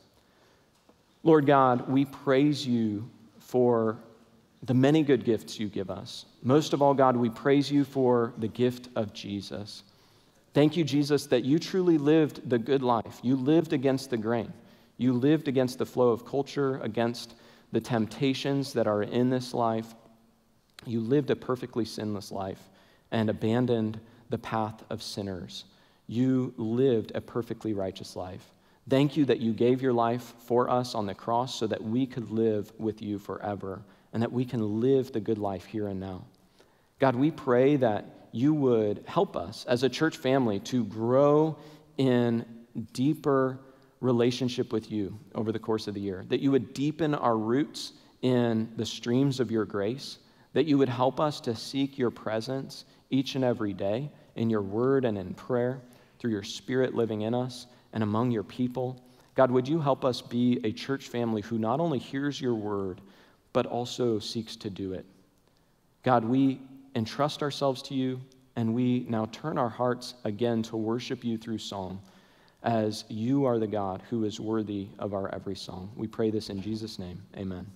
Lord God, we praise you for the many good gifts you give us. Most of all, God, we praise you for the gift of Jesus. Thank you, Jesus, that you truly lived the good life. You lived against the grain. You lived against the flow of culture, against the temptations that are in this life. You lived a perfectly sinless life and abandoned the path of sinners. You lived a perfectly righteous life. Thank you that you gave your life for us on the cross so that we could live with you forever and that we can live the good life here and now. God, we pray that you would help us as a church family to grow in deeper relationship with you over the course of the year, that you would deepen our roots in the streams of your grace, that you would help us to seek your presence each and every day in your word and in prayer through your Spirit living in us and among your people. God, would you help us be a church family who not only hears your word, but also seeks to do it. God, we entrust ourselves to you, and we now turn our hearts again to worship you through song, as you are the God who is worthy of our every song. We pray this in Jesus' name. Amen.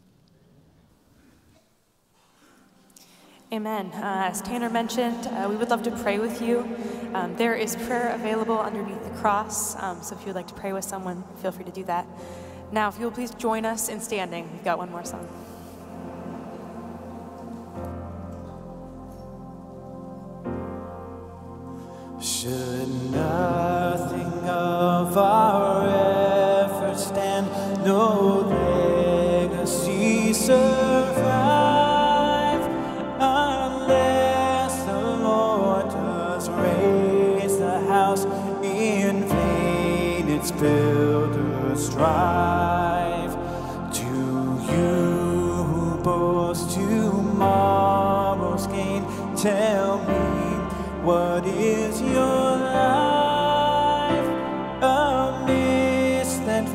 Amen. As Tanner mentioned, we would love to pray with you. There is prayer available underneath the cross, so if you would like to pray with someone, feel free to do that. Now, if you'll please join us in standing, we've got one more song. Should nothing of our efforts stand, no legacy survive, unless the Lord does raise the house, in vain its builders strive. To you who boast tomorrow's gain, tell me, what is your life? A mist that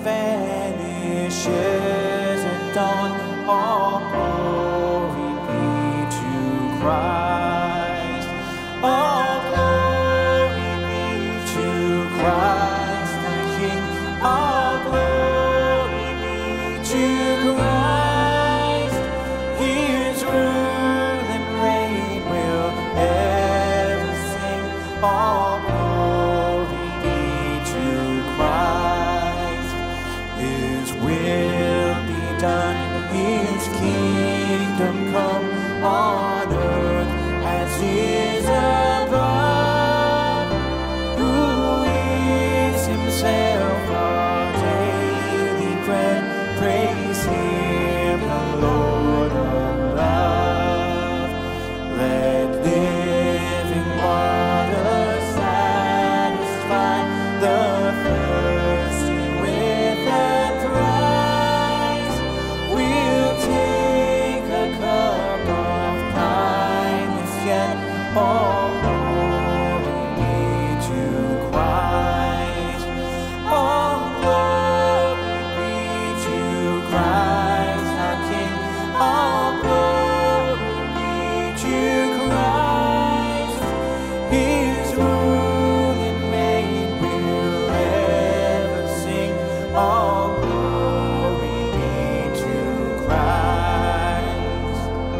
vanishes at dawn. All glory be to Christ. All glory be to Christ the King. All glory be to Christ. His rule and reign will ever sing. All glory be to Christ. His will be done, His kingdom come on earth as is above. Who is Himself our daily bread? Praise Him, the Lord of love. Let living water satisfy the thirsty with that prize. We'll take a cup of kindness, yet all glory be to Christ. All glory be to Christ our King. All glory be to Christ. His rule and reign will ever sing. All glory be to Christ.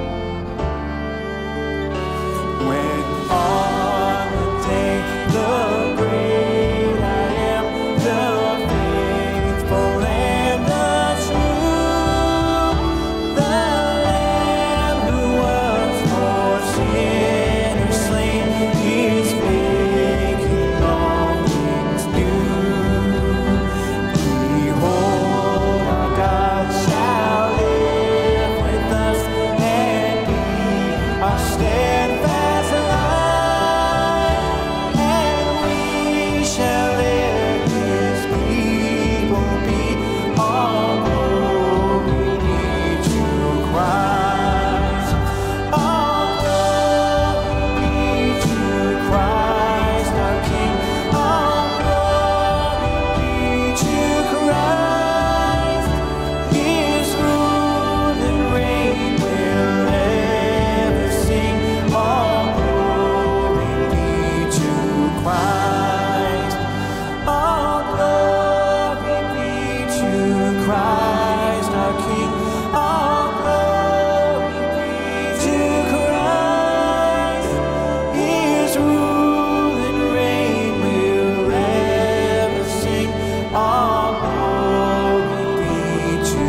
When on the day the great I am, the faithful and the true, the Lamb who was for sinners slain, is making all things new. Behold, our God shall live with us and be our steadfast light, and we shall let His people be. All glory be to Christ. All glory be to Christ our King. All glory be to Christ. His rule and reign will ever sing. All glory be to Christ. All glory be to Christ our King. All glory be to Christ. His rule and reign will ever sing. All glory be to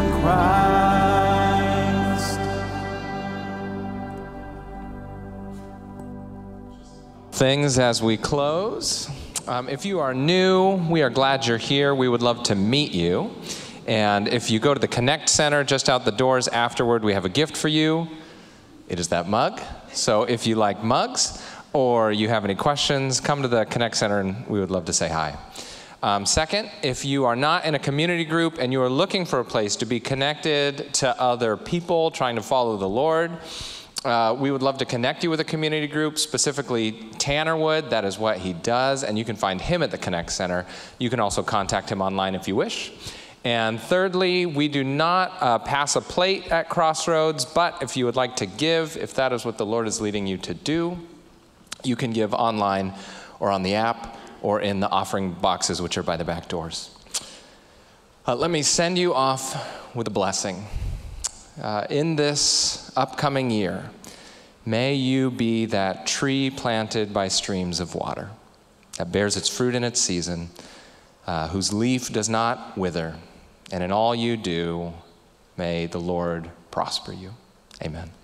Christ. Things as we close. If you are new, we are glad you're here. We would love to meet you. And if you go to the Connect Center just out the doors afterward, we have a gift for you. It is that mug. So if you like mugs or you have any questions, come to the Connect Center and we would love to say hi. Second, if you are not in a community group and you are looking for a place to be connected to other people trying to follow the Lord, we would love to connect you with a community group, specifically Tanner would. That is what he does, and you can find him at the Connect Center. You can also contact him online if you wish. And thirdly, we do not pass a plate at Crossroads, but if you would like to give, if that is what the Lord is leading you to do, you can give online or on the app or in the offering boxes, which are by the back doors. Let me send you off with a blessing. In this upcoming year, may you be that tree planted by streams of water that bears its fruit in its season, whose leaf does not wither, And in all you do, may the Lord prosper you. Amen.